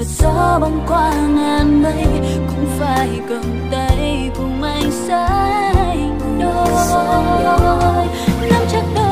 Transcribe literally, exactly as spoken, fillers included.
và gió băng qua ngàn mây cũng phải cầm tay cùng anh sánh đôi, nắm chắc đôi